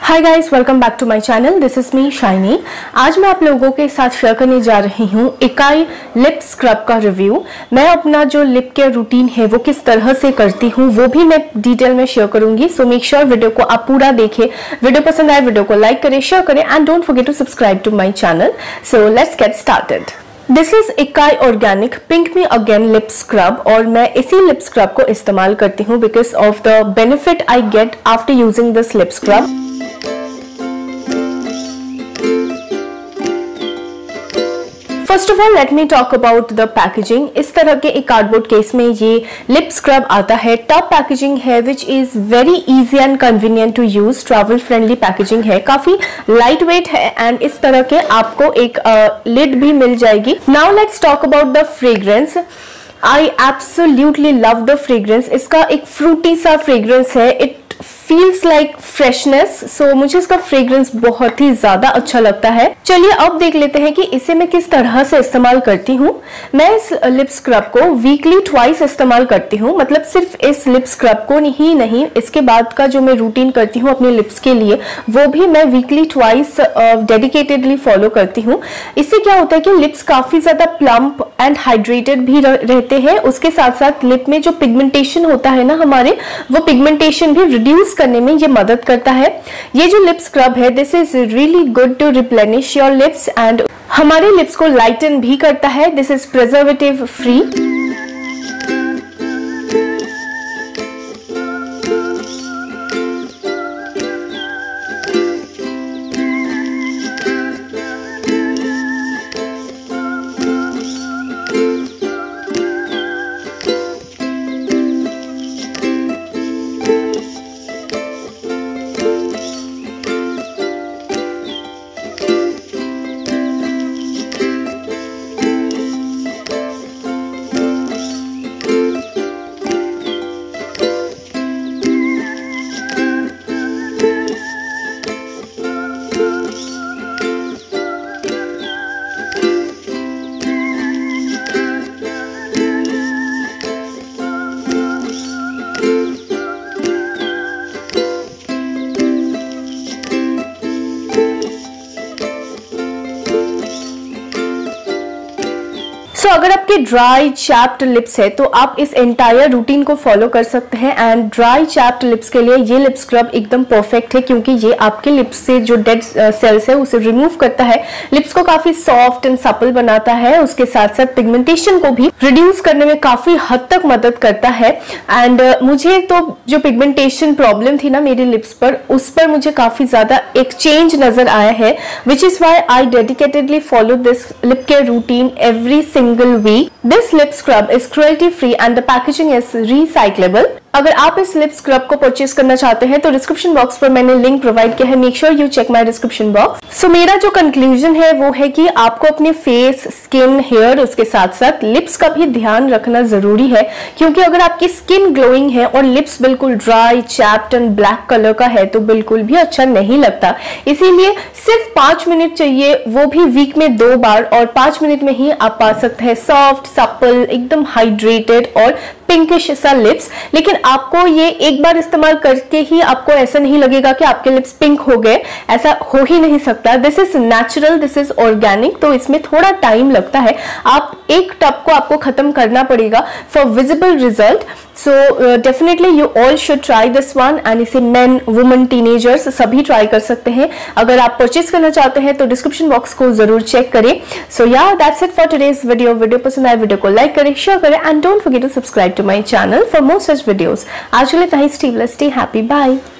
Hi guys, welcome back to my channel. This is me Shiny. आज मैं आप लोगों के साथ शेयर करने जा रही हूँ इकाई लिप स्क्रब का रिव्यू। मैं अपना जो लिप केयर रूटीन है वो किस तरह से करती हूँ वो भी मैं डिटेल में शेयर करूंगी। सो मेक श्योर वीडियो को आप पूरा देखें। वीडियो पसंद आए वीडियो को लाइक करें, शेयर करें and don't forget to subscribe to my channel. So let's get started. This is इकाई organic pink me again lip scrub और मैं इसी लिप स्क्रब को इस्तेमाल करती हूँ because of the benefit I get after using this lip scrub. First of all let me talk about the packaging. इस तरह के एक कार्डबोर्ड केस में ये लिप स्क्रब आता है। टॉप पैकेजिंग है which is very easy and convenient to use. Travel friendly packaging है, काफी लाइट वेट है एंड इस तरह के आपको एक लिड भी मिल जाएगी। Now let's talk about the fragrance. I absolutely love the fragrance. इसका एक फ्रूटी सा फ्रेग्रेंस है। It feels like freshness. So मुझे इसका फ्रेग्रेंस बहुत ही ज्यादा अच्छा लगता है। चलिए अब देख लेते हैं कि इसे मैं किस तरह से इस्तेमाल करती हूँ। मैं इस लिप स्क्रब को वीकली ट्वाइस इस्तेमाल करती हूँ। मतलब सिर्फ इस लिप स्क्रब को ही नहीं, इसके बाद का जो मैं रूटीन करती हूँ अपने लिप्स के लिए वो भी मैं वीकली ट्वाइस डेडिकेटेडली फॉलो करती हूँ। इससे क्या होता है कि लिप्स काफी ज्यादा प्लम्प एंड हाइड्रेटेड भी रहते हैं। उसके साथ साथ लिप में जो पिगमेंटेशन होता है ना हमारे, वो पिगमेंटेशन भी रिड्यूस करने में ये मदद करता है। ये जो लिप स्क्रब है this is really good to replenish your lips and हमारे लिप्स को लाइटन भी करता है। This is preservative free. So अगर आपके ड्राई चैप्ड लिप्स है तो आप इस एंटायर रूटीन को फॉलो कर सकते हैं एंड ड्राई चैप्ड लिप्स के लिए ये लिप स्क्रब एकदम परफेक्ट है क्योंकि ये आपके लिप्स से जो डेड सेल्स है उसे रिमूव करता है, लिप्स को काफी सॉफ्ट एंड सपल बनाता है। उसके साथ साथ पिगमेंटेशन को भी रिड्यूस करने में काफी हद तक मदद करता है। एंड मुझे तो जो पिगमेंटेशन प्रॉब्लम थी ना मेरे लिप्स पर, उस पर मुझे काफी ज्यादा एक चेंज नजर आया है which is why I dedicatedly follow this lip care routine every single week. This lip scrub is cruelty free and the packaging is recyclable. अगर आप इस लिप स्क्रब को परचेज करना चाहते हैं तो डिस्क्रिप्शन बॉक्स पर मैंने लिंक प्रोवाइड किया है। Make sure you check my description box. So मेरा जो कंक्लूजन है वो है कि आपको अपने फेस, स्किन, हेयर, उसके साथ साथ लिप्स का भी ध्यान रखना जरूरी है क्योंकि अगर आपकी स्किन ग्लोइंग है और लिप्स बिल्कुल dry, chapped and black colour का है तो बिल्कुल भी अच्छा नहीं लगता। इसीलिए सिर्फ 5 मिनट चाहिए, वो भी वीक में 2 बार, और 5 मिनट में ही आप पा सकते हैं सॉफ्ट, सपल, एकदम हाइड्रेटेड और पिंकिश सा लिप्स। लेकिन आपको ये एक बार इस्तेमाल करके ही आपको ऐसा नहीं लगेगा कि आपके लिप्स पिंक हो गए, ऐसा हो ही नहीं सकता। This is natural, this is organic, तो इसमें थोड़ा टाइम लगता है। आप एक टब को आपको खत्म करना पड़ेगा for visible result. So definitely you all should try this one and इसे मेन, वुमेन, टीनेजर्स सभी ट्राई कर सकते हैं। अगर आप परचेज करना चाहते हैं तो डिस्क्रिप्शन बॉक्स को जरूर चेक करें। So yeah that's it for today's video. Video पसंद आए वीडियो को लाइक करें, शेयर करें and don't forget to subscribe to my channel for more such videos. आज के लिए इतना ही। Stay blessed, stay happy, bye.